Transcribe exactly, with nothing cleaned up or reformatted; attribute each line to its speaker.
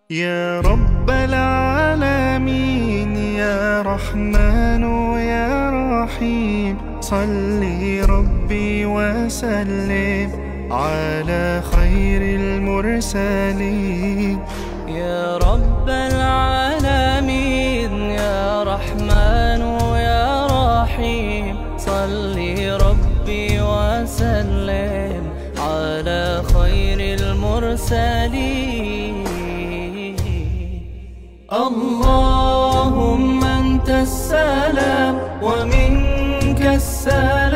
Speaker 1: يا رب العالمين يا رحمن يا رحيم، صل ربي وسلم على خير المرسلين.
Speaker 2: يا رب العالمين يا رحمن يا رحيم، صل ربي وسلم على خير المرسلين. اللهم أنت السلام ومنك السلام،